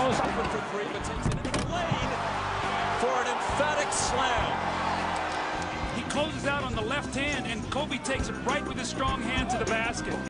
goes. Open for three, but takes it into the lane for an emphatic slam. He closes out on the left hand, and Kobe takes it right with his strong hand to the basket.